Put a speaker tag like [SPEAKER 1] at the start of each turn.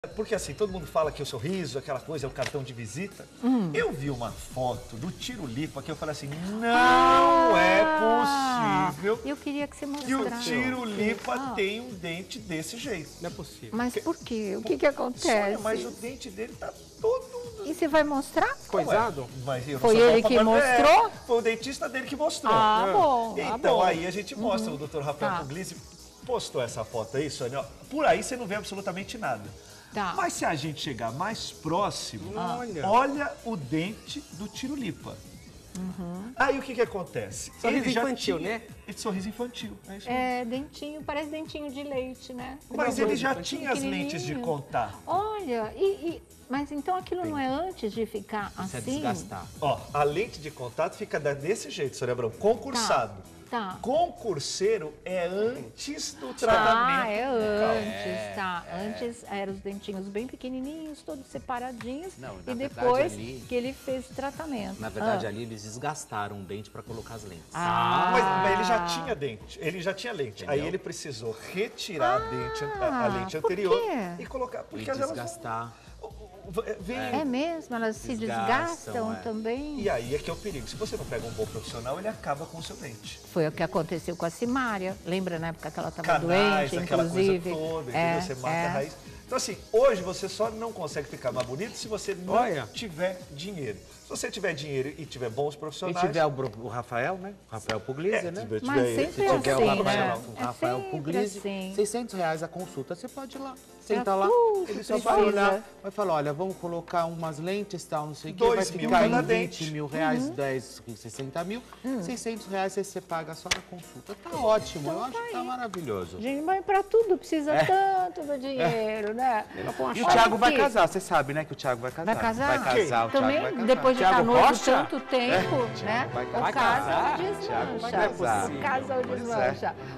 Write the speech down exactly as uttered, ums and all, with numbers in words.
[SPEAKER 1] Porque assim, todo mundo fala que o sorriso, aquela coisa, é o cartão de visita. Hum. Eu vi uma foto do Tirulipa que eu falei assim, não ah, é possível.
[SPEAKER 2] Eu queria que você mostrasse.
[SPEAKER 1] Que o Tirulipa ah. tem um dente desse jeito.
[SPEAKER 3] Não é possível.
[SPEAKER 2] Mas por quê? O que que acontece?
[SPEAKER 1] Sônia, mas o dente dele tá todo...
[SPEAKER 2] E você vai mostrar?
[SPEAKER 3] Coisado?
[SPEAKER 1] Mas eu não
[SPEAKER 2] foi ele que mostrou?
[SPEAKER 1] É, foi o dentista dele que mostrou.
[SPEAKER 2] Ah, é. bom.
[SPEAKER 1] Então
[SPEAKER 2] ah, bom.
[SPEAKER 1] aí a gente mostra, uhum. o doutor Rafael tá. Puglisi postou essa foto aí, Sônia. Por aí você não vê absolutamente nada. Tá. Mas se a gente chegar mais próximo, ah. olha. olha o dente do Tirulipa. Uhum. Aí o que que acontece?
[SPEAKER 3] Sorriso ele infantil,
[SPEAKER 1] tinha...
[SPEAKER 3] né?
[SPEAKER 1] Sorriso infantil. É, isso
[SPEAKER 2] é dentinho, parece dentinho de leite, né?
[SPEAKER 1] Mas ele já tinha as lentes de contato.
[SPEAKER 2] Olha, e, e, mas então aquilo não é antes de ficar
[SPEAKER 3] Isso
[SPEAKER 2] assim?
[SPEAKER 3] É desgastar.
[SPEAKER 1] Ó, a lente de contato fica desse jeito, Sônia Abrão, concursado.
[SPEAKER 2] Tá. Tá.
[SPEAKER 1] Concurseiro é antes do tratamento.
[SPEAKER 2] Ah, é antes, é, tá. É. Antes eram os dentinhos bem pequenininhos, todos separadinhos. Não, e depois ali, que ele fez o tratamento.
[SPEAKER 3] Na verdade, ah. ali eles desgastaram o dente para colocar as lentes.
[SPEAKER 1] Ah. Mas, mas ele já tinha dente, ele já tinha lente. Entendeu? Aí ele precisou retirar ah, a, dente, a, a lente anterior e colocar. Porque
[SPEAKER 3] e desgastar.
[SPEAKER 2] Vem, é mesmo? Elas se desgastam é. também?
[SPEAKER 1] E aí é que é o perigo. Se você não pega um bom profissional, ele acaba com o seu dente.
[SPEAKER 2] Foi o que aconteceu com a Simária. Lembra na época que ela estava doente,
[SPEAKER 1] aquela
[SPEAKER 2] inclusive?
[SPEAKER 1] Coisa toda, é, você mata é. a raiz. Então assim, hoje você só não consegue ficar mais bonito se você não Olha. tiver dinheiro. Se você tiver dinheiro e tiver bons profissionais...
[SPEAKER 3] E tiver o, o Rafael, né? O Rafael Puglisi,
[SPEAKER 1] é,
[SPEAKER 3] né?
[SPEAKER 2] Tiver, Mas sempre
[SPEAKER 3] se tiver
[SPEAKER 2] assim,
[SPEAKER 3] o Rafael,
[SPEAKER 2] né?
[SPEAKER 3] o Rafael
[SPEAKER 2] é
[SPEAKER 3] Puglisi,
[SPEAKER 2] assim.
[SPEAKER 3] seiscentos reais a consulta, você pode ir lá. Senta lá, ele só
[SPEAKER 2] precisa.
[SPEAKER 3] vai olhar, vai falar, olha, vamos colocar umas lentes, tal, não sei o que, vai ficar em vinte mil reais, uhum. dez, sessenta mil, uhum. seiscentos reais você paga só na consulta. Tá ótimo,
[SPEAKER 2] então,
[SPEAKER 3] eu acho
[SPEAKER 2] tá
[SPEAKER 3] que tá maravilhoso.
[SPEAKER 2] Gente, mas pra tudo precisa é. tanto do dinheiro, é. né?
[SPEAKER 3] E o Thiago vai casar, você sabe, né, que o Thiago vai casar.
[SPEAKER 2] Vai casar?
[SPEAKER 3] Vai casar, o
[SPEAKER 2] Também,
[SPEAKER 3] Thiago vai casar.
[SPEAKER 2] Depois de estar noivo tanto tempo,
[SPEAKER 3] é.
[SPEAKER 2] né?
[SPEAKER 3] Vai
[SPEAKER 2] o casal desmancha.
[SPEAKER 3] Vai casar.
[SPEAKER 2] O casal desmancha.